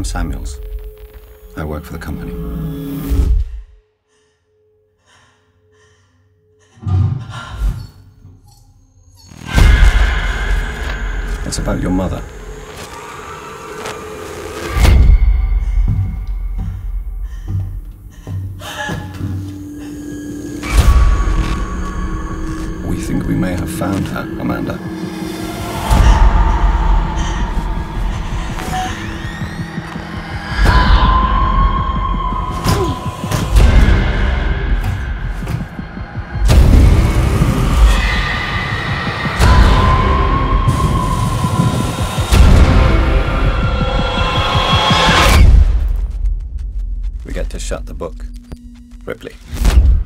I'm Samuels. I work for the company. It's about your mother. We think we may have found her, Amanda. We get to shut the book. Ripley.